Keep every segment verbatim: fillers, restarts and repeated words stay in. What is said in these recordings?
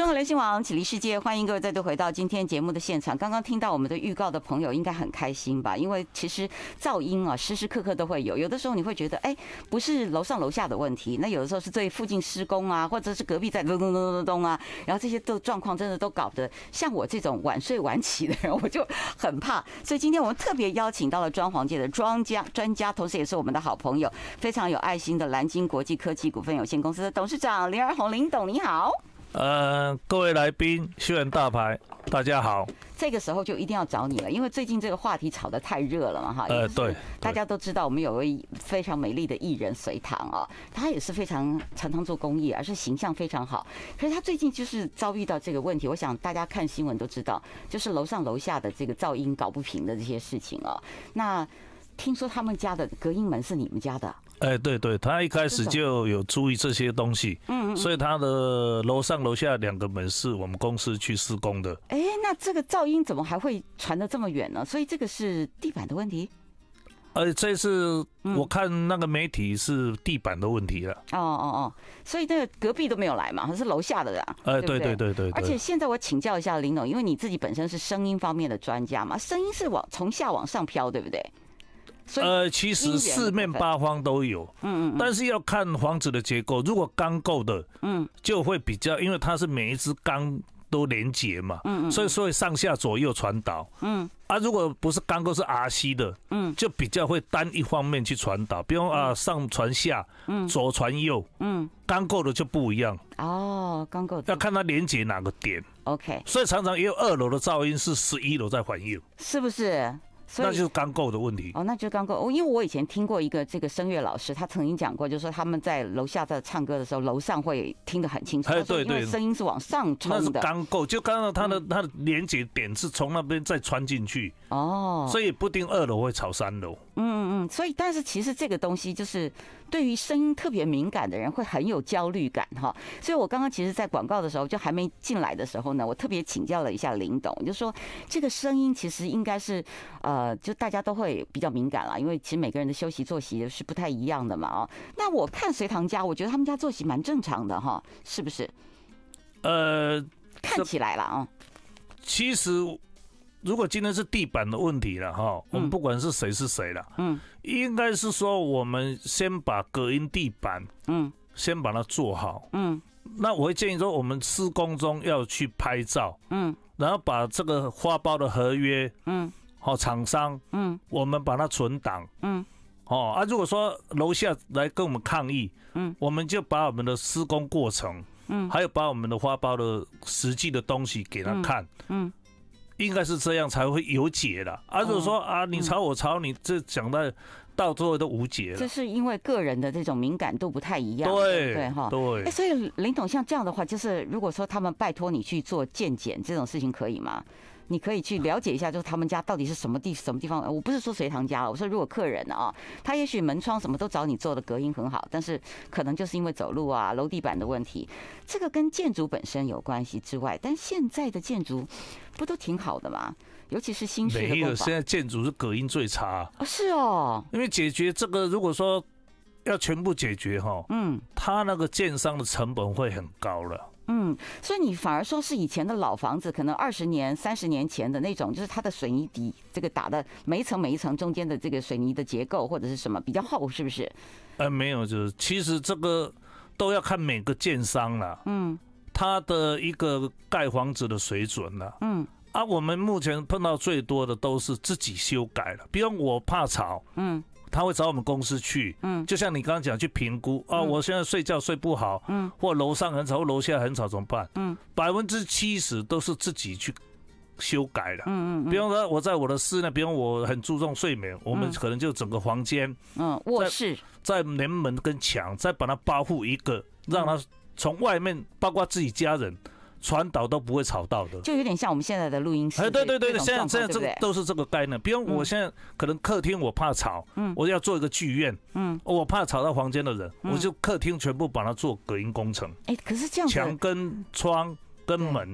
中和流行网启立世界，欢迎各位再度回到今天节目的现场。刚刚听到我们的预告的朋友应该很开心吧？因为其实噪音啊，时时刻刻都会有。有的时候你会觉得，哎，不是楼上楼下的问题，那有的时候是对附近施工啊，或者是隔壁在咚咚咚咚咚啊，然后这些都状况真的都搞得像我这种晚睡晚起的人，我就很怕。所以今天我们特别邀请到了装潢界的庄家专家，同时也是我们的好朋友，非常有爱心的蓝鲸国际科技股份有限公司的董事长林儿宏林董，你好。 呃，各位来宾，秀元大牌，大家好。 这个时候就一定要找你了，因为最近这个话题炒得太热了嘛，哈。 呃，对， 大家都知道我们有位非常美丽的艺人隋棠啊，她也是非常常常做公益，而且形象非常好。可是她最近就是遭遇到这个问题，我想大家看新闻都知道，就是楼上楼下的这个噪音搞不平的这些事情啊。那听说他们家的隔音门是你们家的？ 哎、欸，对对，他一开始就有注意这些东西，嗯嗯，所以他的楼上楼下两个门是我们公司去施工的。 哎、欸，那这个噪音怎么还会传得这么远呢？所以这个是地板的问题。 呃，这次我看那个媒体是地板的问题了。 哦哦哦，所以那个隔壁都没有来嘛，是楼下的人。 哎，对对对对。 而且现在我请教一下林董，因为你自己本身是声音方面的专家嘛，声音是往从下往上飘，对不对？ 呃，其实四面八方都有，嗯嗯，但是要看房子的结构。如果钢构的，嗯，就会比较，因为它是每一支钢都连结嘛，嗯嗯，所以所以上下左右传导，嗯，啊，如果不是钢构是 R C 的，嗯，就比较会单一方面去传导，比如啊上传下，嗯，左传右，嗯，钢构的就不一样。 哦，钢构要看它连接哪个点 ，OK， 所以常常也有二楼的噪音是十一楼在环右， 是不是？ 那就是钢构的问题哦，那就是钢构。因为我以前听过一个这个声乐老师，他曾经讲过，就是说他们在楼下在唱歌的时候，楼上会听得很清楚。 哎，对对， 因为声音是往上冲的。 那是钢构，就刚刚它的它的连接点是从那边再穿进去。哦，所以不一定二楼会吵三楼。 嗯嗯，所以但是其实这个东西就是对于声音特别敏感的人会很有焦虑感哈。所以我刚刚其实，在广告的时候就还没进来的时候呢，我特别请教了一下林董，就说这个声音其实应该是呃，就大家都会比较敏感啦，因为其实每个人的休息作息是不太一样的嘛哦。那我看隋棠家，我觉得他们家作息蛮正常的哈，是不是？呃，看起来了啊。 其实。如果今天是地板的问题了哈，我们不管是谁是谁了，嗯，应该是说我们先把隔音地板，嗯，先把它做好，嗯，那我会建议说，我们施工中要去拍照，嗯，然后把这个花包的合约，嗯，好，厂商，嗯，我们把它存档，嗯，哦啊，如果说楼下来跟我们抗议，嗯，我们就把我们的施工过程，嗯，还有把我们的花包的实际的东西给他看，嗯。嗯应该是这样才会有解的啊！如果说啊，你吵我吵你，这讲到到最后都无解了。 这是因为个人的这种敏感度不太一样， 对对哈。 对， 所以林董像这样的话，就是如果说他们拜托你去做健检这种事情，可以吗？你可以去了解一下，就是他们家到底是什么地什么地方。我不是说隋棠家了，我说如果客人啊，他也许门窗什么都找你做的隔音很好，但是可能就是因为走路啊、楼地板的问题，这个跟建筑本身有关系之外，但现在的建筑不都挺好的吗？尤其是新式的。 没有，现在建筑是隔音最差。 哦，是哦。 因为解决这个，如果说要全部解决哈，嗯，他那个建商的成本会很高了。 嗯，所以你反而说是以前的老房子，可能二十年、三十年前的那种，就是它的水泥底这个打的每一层每一层中间的这个水泥的结构或者是什么比较厚，是不是？ 呃，没有，就是其实这个都要看每个建商啦，嗯，他的一个盖房子的水准啦，嗯，啊，我们目前碰到最多的都是自己修改了，比如我怕吵，嗯。他会找我们公司去，嗯，就像你刚刚讲去评估啊，我现在睡觉睡不好，嗯，或楼上很吵，或楼下很吵怎么办？嗯，百分之七十都是自己去修改的，嗯嗯，比方说我在我的室内，比方我很注重睡眠，我们可能就整个房间， 嗯，卧室， 再连门跟墙，再把它包覆一个，让它从外面，包括自己家人。传导都不会吵到的， 就有点像我们现在的录音室。 哎，对对对对，现在现在这个都是这个概念。比如我现在可能客厅我怕吵，嗯，我要做一个剧院，嗯，我怕吵到房间的人，我就客厅全部把它做隔音工程。 哎，可是这样墙跟窗跟门，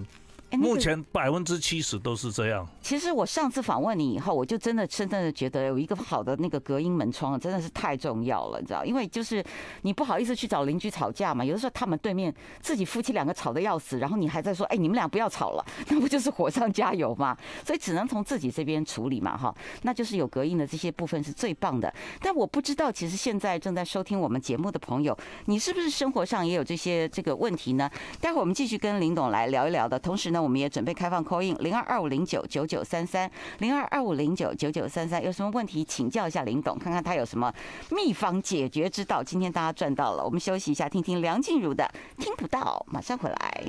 目前百分之七十都是这样。 其实我上次访问你以后，我就真的真的觉得有一个好的那个隔音门窗真的是太重要了，你知道？因为就是你不好意思去找邻居吵架嘛，有的时候他们对面自己夫妻两个吵得要死，然后你还在说，哎，你们俩不要吵了，那不就是火上加油吗？所以只能从自己这边处理嘛，哈，那就是有隔音的这些部分是最棒的。但我不知道，其实现在正在收听我们节目的朋友，你是不是生活上也有这些这个问题呢？待会儿我们继续跟林董来聊一聊的，同时呢，我们也准备开放 call in 零二二五零九九九三三零二二五零九九九三三，有什么问题请教一下林董，看看他有什么秘方解决之道。今天大家赚到了，我们休息一下，听听梁静茹的《听不到》，马上回来。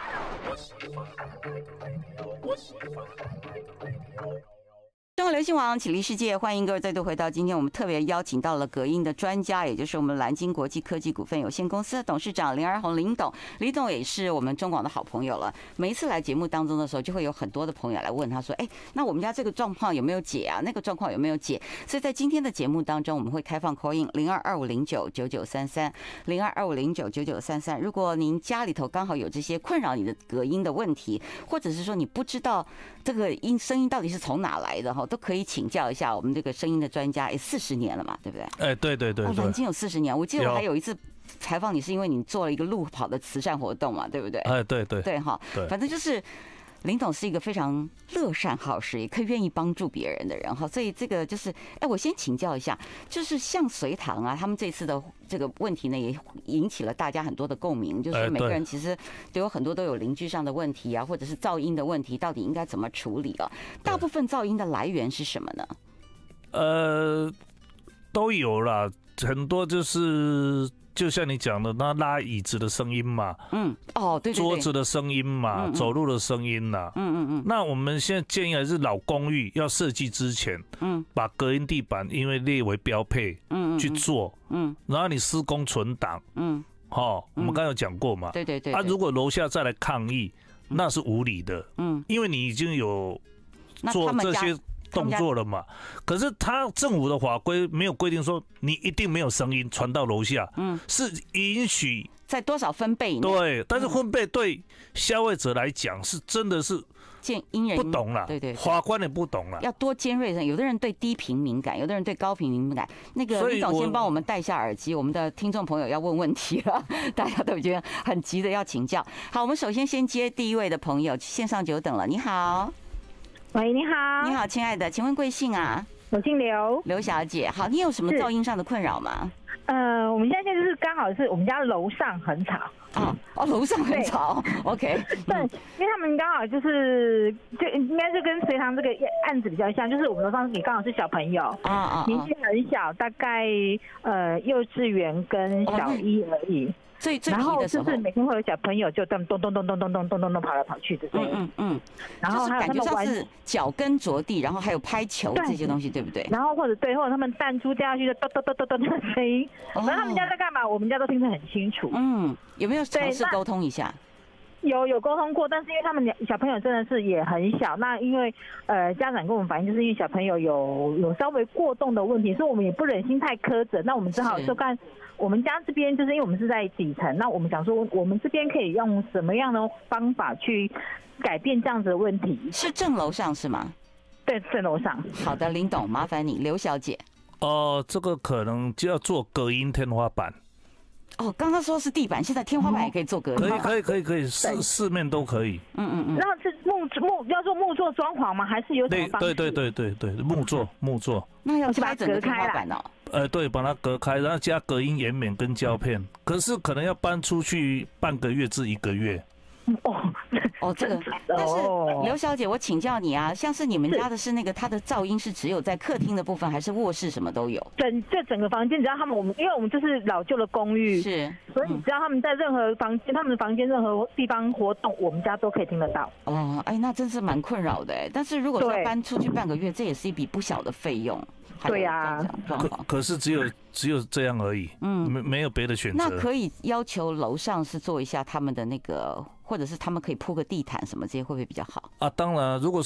中国流行网启力世界，欢迎各位再度回到今天我们特别邀请到了隔音的专家，也就是我们蓝鲸国际科技股份有限公司的董事长林而宏林董。林董也是我们中广的好朋友了，每一次来节目当中的时候，就会有很多的朋友来问他说，哎，那我们家这个状况有没有解啊？那个状况有没有解？所以在今天的节目当中，我们会开放 call in 零二二五零九九九三三零二二五零九九九三三。如果您家里头刚好有这些困扰你的隔音的问题，或者是说你不知道这个音声音到底是从哪来的哈，都可以请教一下我们这个声音的专家。也四十年了嘛，对不对？ 哎，对对对， 蓝鲸有四十年。我记得我还有一次采访你，是因为你做了一个路跑的慈善活动嘛，对不对？ 哎，对对对哈，反正就是林董是一个非常乐善好施，也可以愿意帮助别人的人哈。所以这个就是，哎，我先请教一下，就是像隋唐啊，他们这次的这个问题呢，也引起了大家很多的共鸣，就是每个人其实都有很多都有邻居上的问题啊，或者是噪音的问题，到底应该怎么处理啊？大部分噪音的来源是什么呢？ 呃，都有啦，很多就是就像你讲的，那拉椅子的声音嘛， 嗯，哦，对对对， 桌子的声音嘛，嗯嗯走路的声音呐，嗯嗯嗯。那我们现在建议还是老公寓要设计之前，嗯，把隔音地板因为列为标配，嗯去做，嗯，然后你施工存档，嗯，好，我们刚才有讲过嘛， 对对对。 啊，如果楼下再来抗议，那是无理的，嗯，因为你已经有做这些动作了嘛，可是他政府的法规没有规定说你一定没有声音传到楼下，嗯，是允许在多少分贝以内。 对，但是分贝对消费者来讲是真的是因人不懂了， 对 对, 对， 法官也不懂了， 要多尖锐的。有的人对低频敏感，有的人对高频敏感。那个李董先帮我们戴下耳机，我们的听众朋友要问问题了，大家都已经很急的要请教。好，我们首先先接第一位的朋友，线上久等了，你好。 喂，你好。 你好，亲爱的，请问贵姓啊？ 我姓刘。 刘小姐，好，你有什么噪音上的困扰吗？ 呃，我们现在就是刚好是我们家楼上很吵。 哦哦，楼上很吵。OK。 对，因为他们刚好就是就应该是跟隋唐这个案子比较像，就是我们楼上也刚好是小朋友，啊啊，年纪很小，大概呃幼稚园跟小一而已。 最最然后就是每天会有小朋友就这么咚咚咚咚咚咚咚咚咚跑来跑去的声音，嗯嗯，然后还有他们玩是脚跟着地，然后还有拍球这些东西，对不对？ 然后或者对，或者他们弹出掉下去的咚咚咚咚咚的声音，然后他们家在干嘛？我们家都听得很清楚。 嗯，有没有尝试沟通一下？ 有有沟通过，但是因为他们小朋友真的是也很小，那因为呃家长跟我们反映，就是因为小朋友有有稍微过动的问题，所以我们也不忍心太苛责，那我们只好就看我们家这边，就是因为我们是在底层，那我们想说我们这边可以用什么样的方法去改变这样子的问题？ 是正楼上是吗？ 对，正楼上。 好的，林董，麻烦你，刘小姐。 哦、呃，这个可能就要做隔音天花板。 哦，刚刚说是地板，现在天花板也可以做隔音。 可以，可以，可以，可以，四四面都可以。 嗯嗯嗯。 那是木木要做木做装潢吗？还是有什么方式？ 对对对对对对，木做木做。 那要拆整个天花板哦。 呃，对，把它隔开，然后加隔音延绵跟胶片。可是可能要搬出去半个月至一个月。 哦哦，这个，但是刘小姐，我请教你啊，像是你们家的是那个它的噪音是只有在客厅的部分，还是卧室什么都有？ 整这整个房间，只要他们我们，因为我们就是老旧的公寓， 是， 所以只要他们在任何房间，他们的房间任何地方活动，我们家都可以听得到。 哦，哎，那真是蛮困扰的哎。但是如果说搬出去半个月，这也是一笔不小的费用。 对呀、啊， 可可是只有只有这样而已，嗯，没没有别的选择。 那可以要求楼上是做一下他们的那个，或者是他们可以铺个地毯什么这些，会不会比较好？ 啊，当然，如果说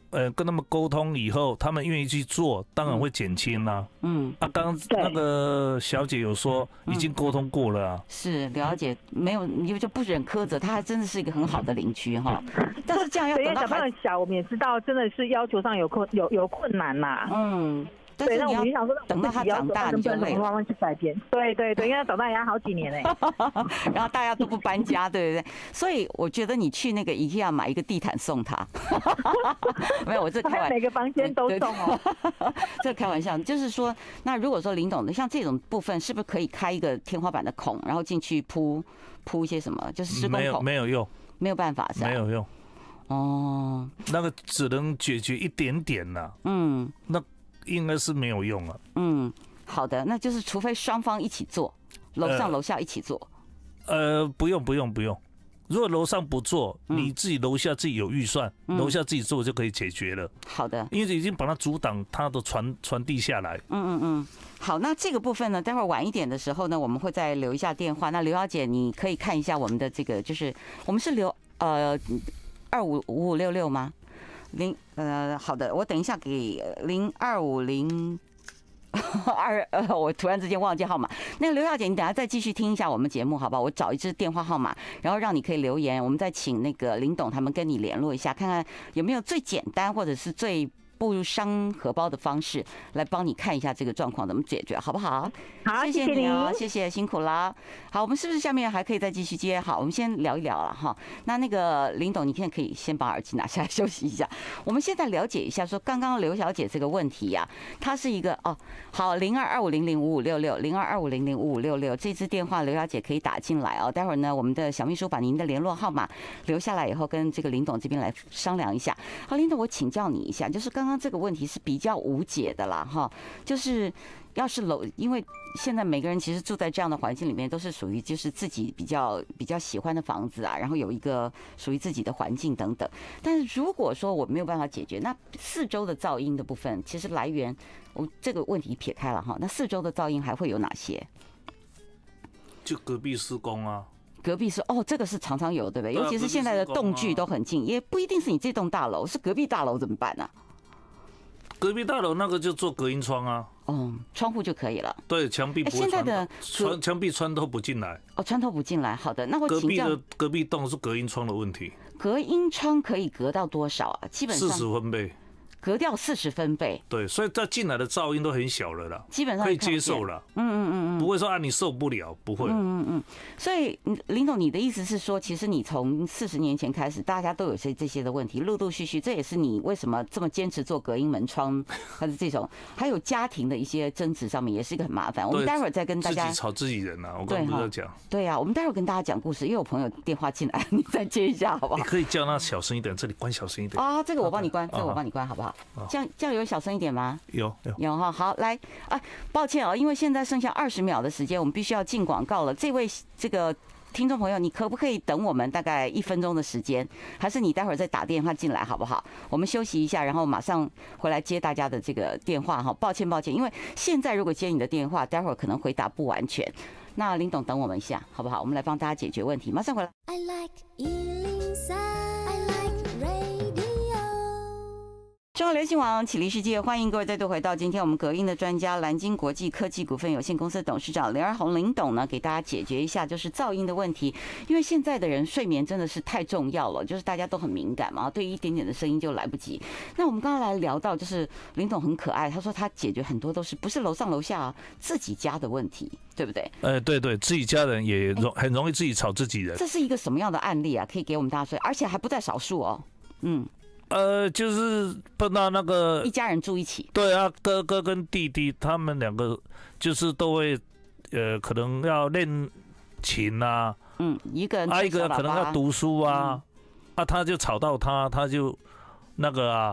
呃跟他们沟通以后，他们愿意去做，当然会减轻啦。嗯，啊，刚刚那个小姐有说已经沟通过了啊。 是了解，没有你就不忍苛责，他还真的是一个很好的邻居哈。但是这样要等到小朋友小，我们也知道真的是要求上有困有有困难呐。嗯。对，那我们想说， 等到他长大，你就累了， 慢慢去改变。对对对，因为他长大也要好几年嘞。 然后大家都不搬家，对不对？所以我觉得你去那个 IKEA 买一个地毯送他。没有，我这开玩笑， 每个房间都送哦。 这开玩笑，就是说，那如果说林董的像这种部分，是不是可以开一个天花板的孔，然后进去铺铺一些什么，就是施工孔？ 没有，没有用， 没有办法是吧？ 没有用。 哦， 那个只能解决一点点啦。嗯，那。应该是没有用啊。 嗯，好的，那就是除非双方一起做，楼上楼下一起做。 呃，不用不用不用，如果楼上不做，你自己楼下自己有预算，楼下自己做就可以解决了。 好的， 因为已经把它阻挡它的传传递下来。 嗯嗯嗯，好，那这个部分呢，待会儿晚一点的时候呢，我们会再留一下电话。那刘小姐，你可以看一下我们的这个，就是我们是留呃二五五五六六吗？零呃，好的，我等一下给零二五零二呃，我突然之间忘记号码。那个刘小姐，你等下再继续听一下我们节目，好不好？我找一支电话号码，然后让你可以留言，我们再请那个林董他们跟你联络一下，看看有没有最简单或者是最不伤荷包的方式来帮你看一下这个状况怎么解决，好不好？ 好， 谢谢你哦，谢谢，辛苦啦。好，我们是不是下面还可以再继续接？好，我们先聊一聊了哈。那那个林董，你现在可以先把耳机拿下来休息一下。我们现在了解一下，说刚刚刘小姐这个问题呀、啊，它是一个哦，好，零二二五零零五五六六，零二二五零零五五六六，这支电话刘小姐可以打进来哦。待会儿呢，我们的小秘书把您的联络号码留下来以后，跟这个林董这边来商量一下。好，林董，我请教你一下，就是刚刚这个问题是比较无解的啦，哈，就是要是楼，因为现在每个人其实住在这样的环境里面，都是属于就是自己比较比较喜欢的房子啊，然后有一个属于自己的环境等等。但是如果说我没有办法解决，那四周的噪音的部分，其实来源我这个问题撇开了哈，那四周的噪音还会有哪些？ 就隔壁施工啊。 隔壁是哦，这个是常常有，对不对？尤其是现在的栋距都很近，也不一定是你这栋大楼，是隔壁大楼怎么办呢、啊？ 隔壁大楼那个就做隔音窗啊， 哦，窗户就可以了。 对，墙壁不会穿。 现在的穿墙壁穿透不进来。 哦，穿透不进来。好的，那我隔壁的隔壁栋是隔音窗的问题。 隔音窗可以隔到多少啊？基本上四十分贝。 隔掉四十分贝。 对，所以它进来的噪音都很小了啦， 基本上可以接受了。嗯嗯嗯嗯，不会说啊你受不了，不会。嗯嗯嗯。 所以林总，你的意思是说，其实你从四十年前开始，大家都有些这些的问题，陆陆续续，这也是你为什么这么坚持做隔音门窗，还是这种，还有家庭的一些争执上面也是一个很麻烦。我们待会儿再跟大家自己吵自己人啊，我刚刚不是在讲。 对啊，我们待会儿跟大家讲故事，因为有朋友电话进来，你再接一下好不好？ 你可以叫他小声一点，这里关小声一点。 啊，这个我帮你关，这个我帮你关，好不好？这样这样有小声一点吗？ 有有有哈，好来啊，抱歉哦，因为现在剩下二十秒的时间，我们必须要进广告了。这位这个听众朋友，你可不可以等我们大概一分钟的时间？还是你待会儿再打电话进来好不好？我们休息一下，然后马上回来接大家的这个电话哈。抱歉抱歉，因为现在如果接你的电话，待会儿可能回答不完全。那林董等我们一下好不好？我们来帮大家解决问题，马上回来。I like 一零三 I like radio。中国流行网启力世界，欢迎各位再度回到今天我们隔音的专家蓝鲸国际科技股份有限公司董事长林二红林董呢，给大家解决一下就是噪音的问题。因为现在的人睡眠真的是太重要了，就是大家都很敏感嘛，对于一点点的声音就来不及。那我们刚刚来聊到，就是林董很可爱，他说他解决很多都是不是楼上楼下、啊、自己家的问题，对不对？ 哎、呃，对对，自己家人也容很容易自己吵自己人。 这是一个什么样的案例啊？可以给我们大家说，而且还不在少数哦。嗯。 呃，就是碰到那个一家人住一起， 对啊，哥哥跟弟弟他们两个就是都会，呃，可能要练琴啊， 嗯，一个人啊，一个可能要读书啊，嗯、啊，他就吵到他，他就那个啊，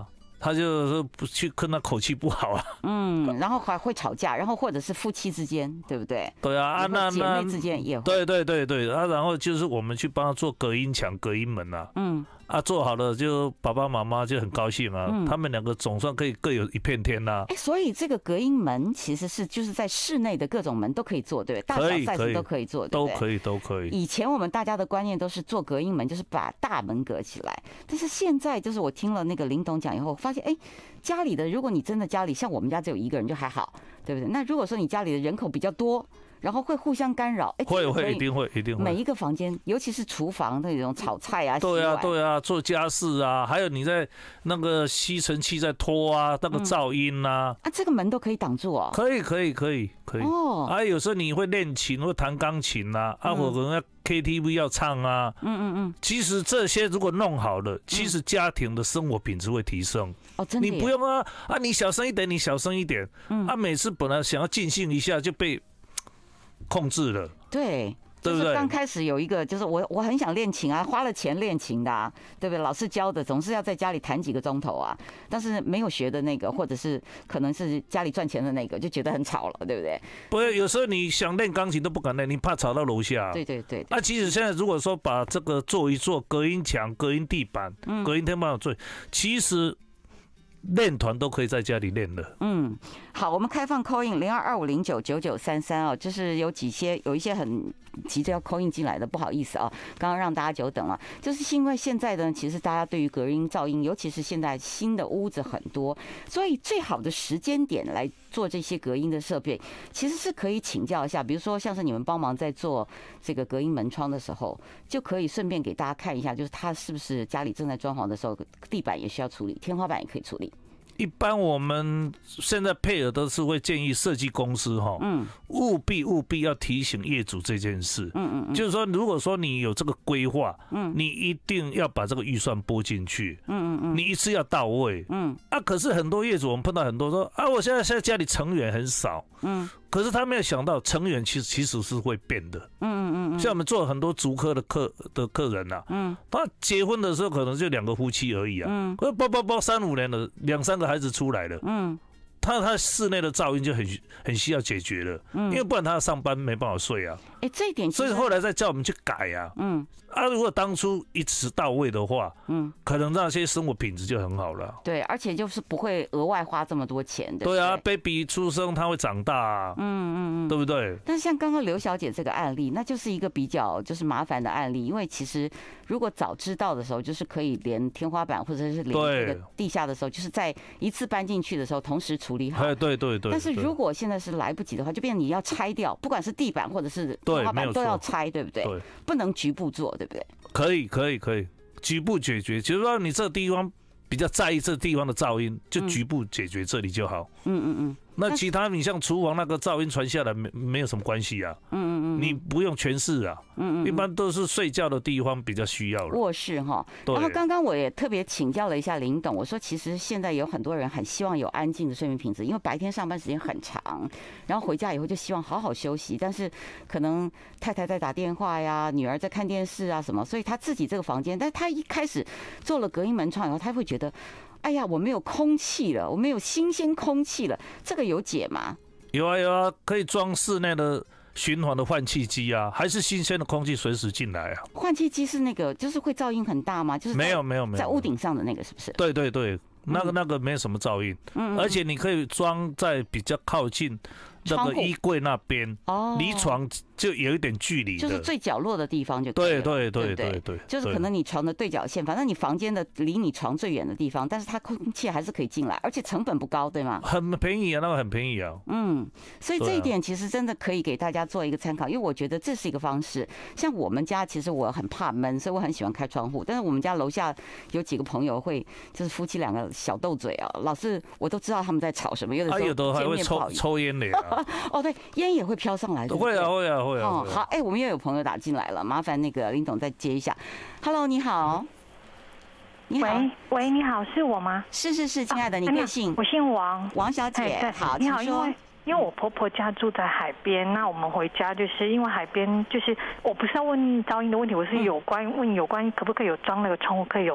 他就说不去跟他口气不好啊。 嗯，然后还会吵架，然后或者是夫妻之间，对不对？ 对啊，啊那姐妹之间也会。 对对对对，啊，然后就是我们去帮他做隔音墙、隔音门啊。嗯。啊，做好了就爸爸妈妈就很高兴啊，嗯、他们两个总算可以各有一片天啦、啊。 哎、欸，所以这个隔音门其实是就是在室内的各种门都可以做，对不对？大小 size 都可以做，对不对？ 都可以，都可以。 以前我们大家的观念都是做隔音门，就是把大门隔起来。但是现在就是我听了那个林董讲以后，发现哎、欸，家里的如果你真的家里像我们家只有一个人就还好，对不对？那如果说你家里的人口比较多。然后会互相干扰，哎， 会会一定会一定会。 每一个房间，尤其是厨房那种炒菜啊， 对啊对啊，做家事啊，还有你在那个吸尘器在拖啊，那个噪音啊， 啊，这个门都可以挡住哦。 可以可以可以可以。哦。啊，有时候你会练琴或弹钢琴啊，啊，或者要 K T V 要唱啊，嗯嗯嗯。其实这些如果弄好了，其实家庭的生活品质会提升。 哦，真的。 你不用啊啊，你小声一点，你小声一点。嗯。啊，每次本来想要尽兴一下就被控制了， 对，对不对？刚开始有一个，就是我我很想练琴啊，花了钱练琴的、啊，对不对？老师教的，总是要在家里弹几个钟头啊。但是没有学的那个，或者是可能是家里赚钱的那个，就觉得很吵了，对不对？ 不是，有时候你想练钢琴都不敢练，你怕吵到楼下。 对对 对, 对。 那、啊、其实现在如果说把这个做一做，隔音墙、隔音地板、嗯、隔音天花板做，其实。练团都可以在家里练的。嗯， 好，我们开放 call in 零二二五零九九九三三哦，就是有几些有一些很急着要 call in 进来的，不好意思啊，刚刚让大家久等了。就是因为现在呢，其实大家对于隔音噪音，尤其是现在新的屋子很多，所以最好的时间点来做这些隔音的设备，其实是可以请教一下，比如说像是你们帮忙在做这个隔音门窗的时候，就可以顺便给大家看一下，就是他是不是家里正在装潢的时候，地板也需要处理，天花板也可以处理。 一般我们现在配合都是会建议设计公司哈，嗯，务必务必要提醒业主这件事，嗯嗯，就是说，如果说你有这个规划，嗯，你一定要把这个预算拨进去，嗯嗯嗯，你一次要到位，嗯，啊，可是很多业主我们碰到很多说啊，我现在现在家里成员很少，嗯。可是他没有想到，成员其实其实是会变的。嗯嗯嗯。像我们做很多竹科的客的客人呐、啊，嗯，他结婚的时候可能就两个夫妻而已啊，嗯，可是包包包三五年了，两三个孩子出来了，嗯，他他室内的噪音就很很需要解决了，嗯，因为不然他要上班没办法睡啊。 哎、欸，这一点所以后来再叫我们去改啊，嗯，啊，如果当初一次到位的话，嗯，可能那些生活品质就很好了。 对，而且就是不会额外花这么多钱的。 对啊 ，baby 出生他会长大啊，嗯嗯嗯，对不对？ 但是像刚刚刘小姐这个案例，那就是一个比较就是麻烦的案例，因为其实如果早知道的时候，就是可以连天花板或者是连这个地下的时候，就是在一次搬进去的时候同时处理好。 哎，对对对。 但是如果现在是来不及的话，就变成你要拆掉，不管是地板或者是天花板都要拆，对不对？对，不能局部做，对不对？ 可以，可以，可以，局部解决。就是说，你这个地方比较在意这个地方的噪音，就局部解决这里就好。嗯嗯嗯。那其他你像厨房那个噪音传下来没没有什么关系啊？嗯嗯嗯。你不用全室啊。嗯嗯。一般都是睡觉的地方比较需要了。 卧室哈。然后刚刚我也特别请教了一下林董，我说其实现在有很多人很希望有安静的睡眠品质，因为白天上班时间很长，然后回家以后就希望好好休息，但是可能太太在打电话呀，女儿在看电视啊什么，所以他自己这个房间，但他一开始做了隔音门窗以后，他会觉得。哎呀，我没有空气了，我没有新鲜空气了，这个有解吗？ 有啊有啊，可以装室内的循环的换气机啊，还是新鲜的空气随时进来啊。 换气机是那个，就是会噪音很大吗？就是没有没有没有， 在屋顶上的那个是不是？ 对对对，那个那个没有什么噪音，嗯，而且你可以装在比较靠近那个衣柜那边，哦，离床就有一点距离， 就是最角落的地方就可以了。 对对对对 对, 对， 就是可能你床的对角线，反正你房间的离你床最远的地方，但是它空气还是可以进来，而且成本不高，对吗？ 很便宜啊，那个很便宜啊。 嗯，所以这一点其实真的可以给大家做一个参考，因为我觉得这是一个方式。像我们家其实我很怕闷，所以我很喜欢开窗户，但是我们家楼下有几个朋友会就是夫妻两个小斗嘴啊，老是我都知道他们在吵什么，有的时候有的还会抽抽烟的啊。 哦，对，烟也会飘上来的。 会啊会啊会啊。 哦，好，哎，我们又有朋友打进来了，麻烦那个林董再接一下。Hello， 你好， 你好，喂喂，你好，是我吗？ 是是是，亲爱的，你贵姓？ 我姓王， 王小姐。好， 你好，因为因为我婆婆家住在海边，那我们回家就是因为海边，就是我不是要问噪音的问题，我是有关问有关可不可以有装那个窗户可以有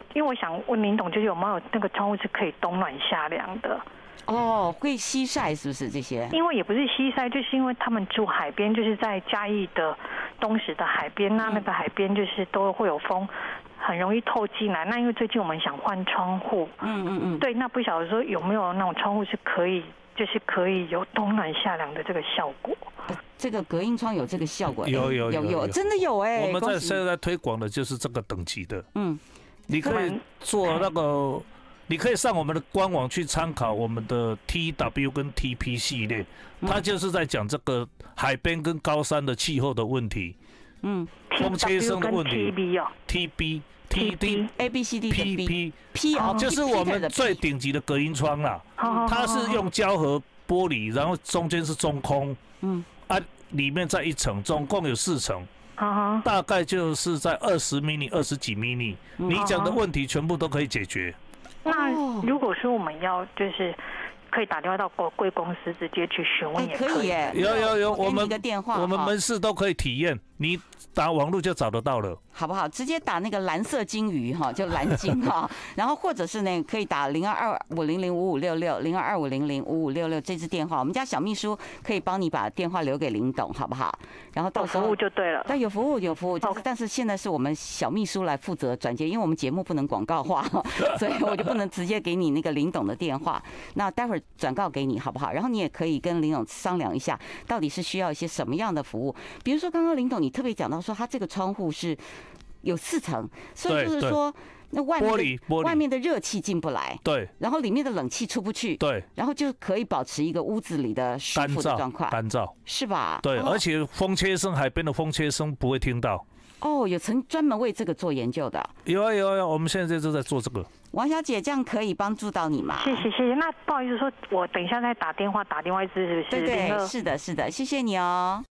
因为我想问林董，就是有没有那个窗户是可以冬暖夏凉的？ 哦，会西晒是不是这些？ 因为也不是西晒，就是因为他们住海边，就是在嘉义的东石的海边，那那个海边就是都会有风，很容易透进来。那因为最近我们想换窗户， 嗯嗯嗯， 对，那不晓得说有没有那种窗户是可以，就是可以有冬暖夏凉的这个效果。 这个隔音窗有这个效果？ 有有有有， 真的有哎！ 我们在现在推广的就是这个等级的。嗯，你可以嗯做那个。你可以上我们的官网去参考我们的 T W 跟 T P 系列，它就是在讲这个海边跟高山的气候的问题，嗯，风切声的问题 ，T B T D A B C D P P P 哦， 就是我们最顶级的隔音窗啦，它是用胶合玻璃，然后中间是中空，嗯，啊，里面再一层，总共有四层。大概就是在二十 mini、二十几 mini， 你讲的问题全部都可以解决。 那如果说我们要就是可以打电话到贵公司直接去询问也可以耶。 有有有，我们一个电话， 我们门市都可以体验，你打网络就找得到了， 好不好？直接打那个蓝色金鱼哈，就蓝鲸哈，然后或者是呢可以打零二二五零零五五六六零二二五零零五五六六这支电话，我们家小秘书可以帮你把电话留给林董，好不好？然后到时候有服务就对了。 对，有服务有服务，就是但是现在是我们小秘书来负责转接，因为我们节目不能广告化，所以我就不能直接给你那个林董的电话。那待会儿转告给你好不好？然后你也可以跟林董商量一下，到底是需要一些什么样的服务。比如说刚刚林董你特别讲到说，他这个窗户是有四层，所以就是说。那外面的外面的热气进不来， 对， 然后里面的冷气出不去， 对， 然后就可以保持一个屋子里的舒服的状况， 干燥， 是吧？ 对，而且风切声，海边的风切声不会听到。 哦，有曾专门为这个做研究的。 有啊有啊有，我们现在就在做这个。 王小姐，这样可以帮助到你吗？ 谢谢谢谢。那不好意思说，我等一下再打电话打电话一支是不是？ 对对，是的是的，谢谢你哦。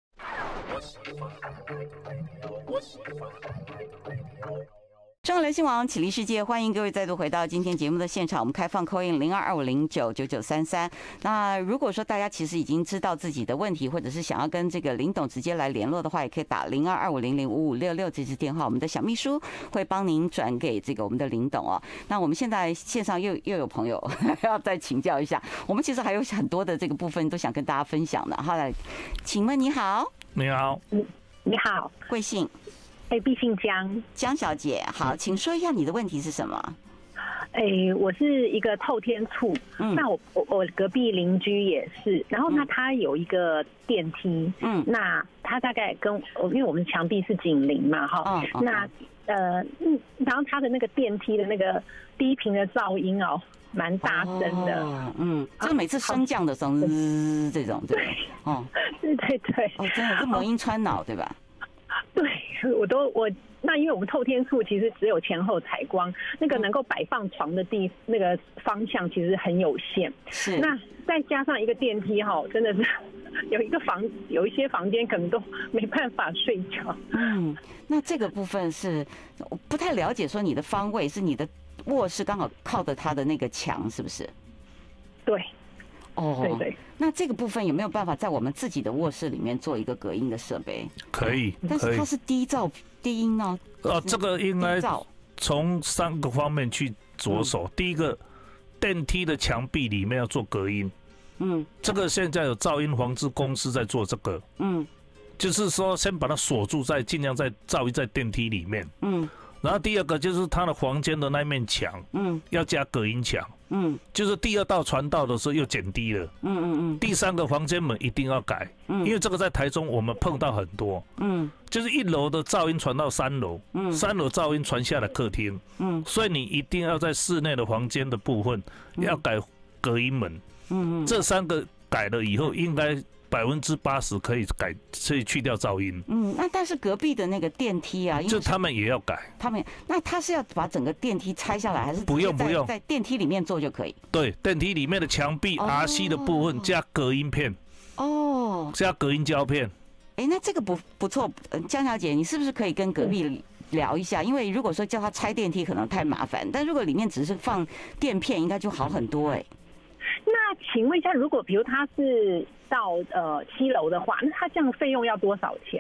中国流行网启立世界，欢迎各位再度回到今天节目的现场。我们开放 call in 零二二五零九九九三三。那如果说大家其实已经知道自己的问题，或者是想要跟这个林董直接来联络的话，也可以打零二二五零零五五六六这支电话，我们的小秘书会帮您转给这个我们的林董哦。那我们现在线上又又有朋友要再请教一下，我们其实还有很多的这个部分都想跟大家分享的。好，来，请问你好， 你好， 你好， 贵姓？ 哎，毕姓江， 江小姐，好，请说一下你的问题是什么？ 哎，我是一个透天厝，嗯、那我我我隔壁邻居也是，然后呢，他有一个电梯，嗯，那他大概跟因为我们墙壁是紧邻嘛，哈，嗯、那呃，嗯，然后他的那个电梯的那个低频的噪音哦，蛮大声的， 哦、嗯，就每次升降的时候，滋这种，对， 哦，对对对， 哦，真的是魔音穿脑，对吧？ 对，我都我那因为我们透天厝其实只有前后采光，那个能够摆放床的地那个方向其实很有限。 是， 那再加上一个电梯哈，真的是有一个房有一些房间可能都没办法睡觉。 嗯，那这个部分是我不太了解，说你的方位是你的卧室刚好靠着它的那个墙，是不是？ 对。 哦， 对对， 那这个部分有没有办法在我们自己的卧室里面做一个隔音的设备？ 可以， 但是它是低噪低音呢？ 哦，这个应该从三个方面去着手。嗯、第一个，电梯的墙壁里面要做隔音。嗯，这个现在有噪音防治公司在做这个。嗯，就是说先把它锁住，再尽量在噪音在电梯里面。嗯。然后第二个就是他的房间的那面墙，嗯，要加隔音墙，嗯，就是第二道传道的时候又减低了，嗯嗯嗯。第三个房间门一定要改，嗯，因为这个在台中我们碰到很多，嗯，就是一楼的噪音传到三楼，嗯，三楼噪音传下来客厅，嗯，所以你一定要在室内的房间的部分要改隔音门，嗯嗯，这三个改了以后应该。百分之八十可以改，可以去掉噪音。嗯， 那但是隔壁的那个电梯啊， 就他们也要改。 他们那他是要把整个电梯拆下来，还是不用不用在电梯里面做就可以？ 对，电梯里面的墙壁 R C 的部分加隔音片。哦，加隔音胶片。 哎，那这个不不错，江小姐，你是不是可以跟隔壁聊一下？因为如果说叫他拆电梯可能太麻烦，但如果里面只是放垫片，应该就好很多哎、欸。 那请问一下，如果比如他是到呃七楼的话，那他这样费用要多少钱啊？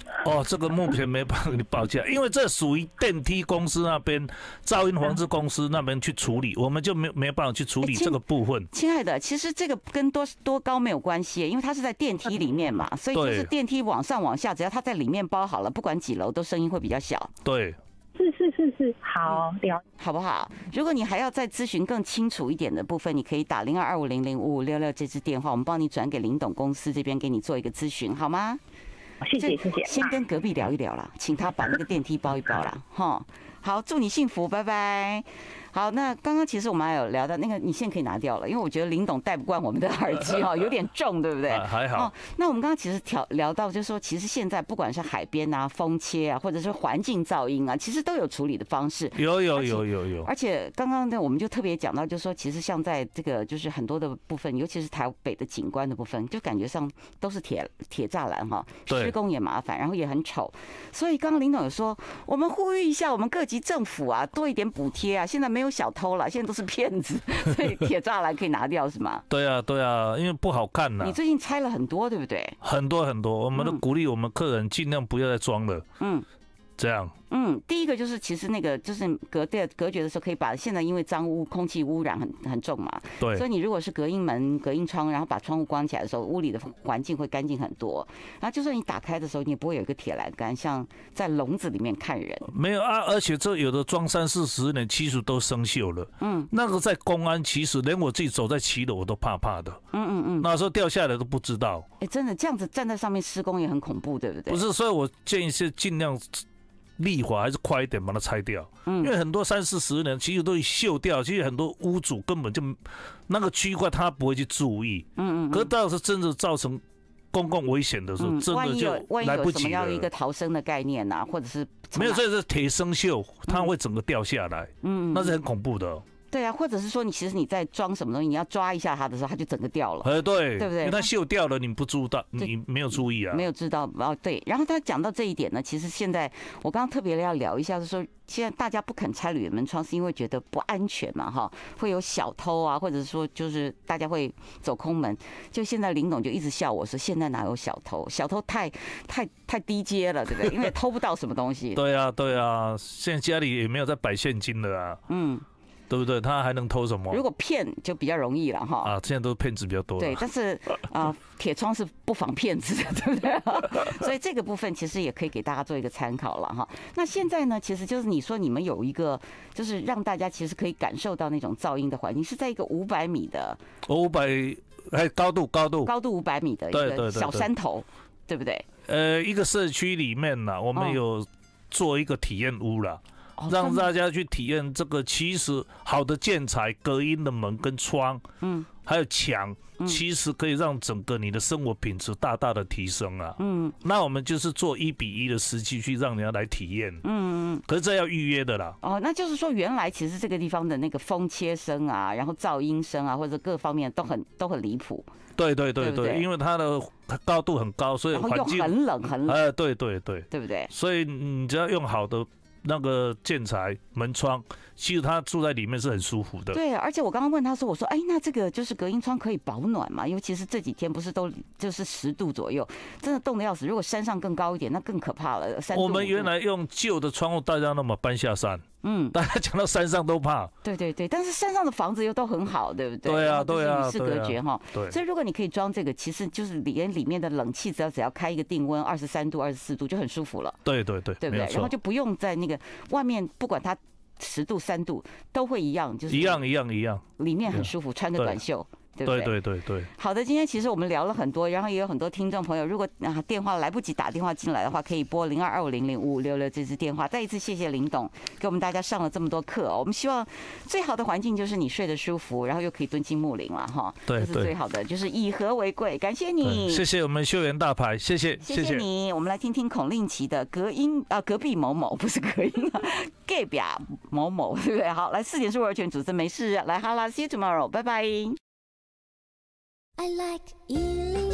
哦，这个目前没办法给你报价，因为这属于电梯公司那边、噪音防治公司那边去处理，我们就没没办法去处理这个部分。 亲爱的，其实这个跟多多高没有关系，因为它是在电梯里面嘛，所以就是电梯往上往下，只要它在里面包好了，不管几楼都声音会比较小。 对。 是是是是，好了， 好不好？如果你还要再咨询更清楚一点的部分，你可以打零二二五零零五五六六这支电话，我们帮你转给林董公司这边给你做一个咨询，好吗？ 谢谢谢谢。 先跟隔壁聊一聊啦，请他把那个电梯包一包啦，哈。好，祝你幸福，拜拜。好，那刚刚其实我们还有聊到那个，你现在可以拿掉了，因为我觉得林董戴不惯我们的耳机哈，有点重，对不对？ 还好。 哦，那我们刚刚其实聊聊到，就是说，其实现在不管是海边啊、风切啊，或者是环境噪音啊，其实都有处理的方式。 有有有有有。 而且刚刚呢，我们就特别讲到，就是说，其实像在这个就是很多的部分，尤其是台北的景观的部分，就感觉上都是铁铁栅栏哈，施工也麻烦，然后也很丑。所以刚刚林董有说，我们呼吁一下，我们各级政府啊，多一点补贴啊。现在没有小偷了，现在都是骗子，所以铁栅栏可以拿掉是吗？ 对啊对啊，因为不好看呐。 你最近拆了很多，对不对？ 很多很多，我们都鼓励我们客人尽量不要再装了。嗯，这样。 嗯，第一个就是其实那个就是隔电隔绝的时候，可以把现在因为脏污空气污染很很重嘛， 对， 所以你如果是隔音门、隔音窗，然后把窗户关起来的时候，屋里的环境会干净很多。然后就算你打开的时候，你也不会有一个铁栏杆，像在笼子里面看人。没有啊，而且这有的装三四十年，其实都生锈了。嗯，那个在公安，其实连我自己走在七楼我都怕怕的。嗯嗯嗯，那时候掉下来都不知道。 哎，真的这样子站在上面施工也很恐怖，对不对？ 不是，所以我建议是尽量。立法还是快一点把它拆掉，嗯，因为很多三四十年其实都锈掉，其实很多屋主根本就那个区块他不会去注意，嗯嗯，可是到时真的造成公共危险的时候，嗯、真的就来不及了。万一有什么样一个逃生的概念啊，或者是没有，这是铁生锈，它会整个掉下来，嗯，那是很恐怖的。 对啊，或者是说你其实你在装什么东西，你要抓一下它的时候，它就整个掉了。 哎，对， 对不对？ 因为它锈掉了，你不知道，你没有注意啊， 没有知道哦。对，然后他讲到这一点呢，其实现在我刚刚特别要聊一下，就是说现在大家不肯拆铝门窗，是因为觉得不安全嘛，哈，会有小偷啊，或者说就是大家会走空门。就现在林董就一直笑我说，现在哪有小偷？小偷太太太低阶了，对不对？因为偷不到什么东西。 对啊，对啊，现在家里也没有在摆现金了啊。嗯。对不对？他还能偷什么？ 如果骗就比较容易了哈。 啊，现在都是骗子比较多。 对，但是啊，铁窗是不防骗子的，对不对？所以这个部分其实也可以给大家做一个参考了哈。那现在呢，其实就是你说你们有一个，就是让大家其实可以感受到那种噪音的环境，是在一个五百米的。 五百哎，高度高度高度五百米的一个小山头，对不对？ 呃，一个社区里面呢，我们有做一个体验屋了。让大家去体验这个，其实好的建材、隔音的门跟窗，嗯，还有墙，其实可以让整个你的生活品质大大的提升啊。嗯，那我们就是做一比一的实际去让人家来体验。嗯嗯，可是这要预约的啦。 哦，那就是说原来其实这个地方的那个风切声啊，然后噪音声啊，或者各方面都很都很离谱。 对对对 对, 对，因为它的高度很高，所以环境很冷很冷。 哎，对对对， 对不对？ 所以你只要用好的那个建材门窗，其实他住在里面是很舒服的。 对，而且我刚刚问他说，我说，哎，那这个就是隔音窗可以保暖嘛？尤其是这几天不是都就是十度左右，真的冻得要死。如果山上更高一点，那更可怕了。三度我们原来用旧的窗户，大家那么搬下山。嗯，大家讲到山上都怕。 对对对，但是山上的房子又都很好，对不对？ 对啊，对啊， 与世隔绝哈。 对。 所以如果你可以装这个，其实就是连里面的冷气，只要只要开一个定温二十三度、二十四度就很舒服了。 对对对， 对不对？然后就不用在那个外面，不管它十度、三度都会一样，就是一样一样一样， 里面很舒服，穿个短袖。对不对？ 对对对对。 好的，今天其实我们聊了很多，然后也有很多听众朋友，如果啊电话来不及打电话进来的话，可以拨零二二五零零五五六六这支电话。再一次谢谢林董给我们大家上了这么多课、哦，我们希望最好的环境就是你睡得舒服，然后又可以敦亲睦邻了哈。 对， 这是最好的，就是以和为贵。感谢你， 谢谢我们秀妍大牌，谢谢谢谢你。我们来听听孔令奇的隔音啊，隔壁某某不是隔音啊，隔壁某某，对不对？好，来四点是幼儿园主持没事，来哈啦 ，see you tomorrow， 拜拜。I like 一零